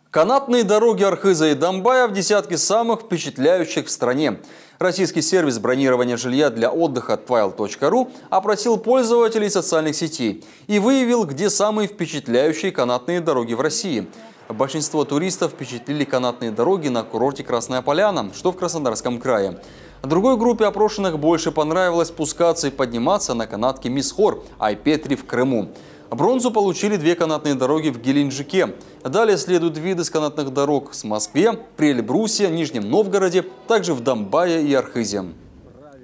Канатные дороги Архиза и Домбая в десятке самых впечатляющих в стране. Российский сервис бронирования жилья для отдыха Twile.ru опросил пользователей социальных сетей и выявил, где самые впечатляющие канатные дороги в России. Большинство туристов впечатлили канатные дороги на курорте Красная Поляна, что в Краснодарском крае. Другой группе опрошенных больше понравилось спускаться и подниматься на канатке Мисхор Айпетри в Крыму. Бронзу получили две канатные дороги в Геленджике. Далее следуют виды с канатных дорог в Москве, при Эльбрусе, Нижнем Новгороде, также в Домбае и Архизе.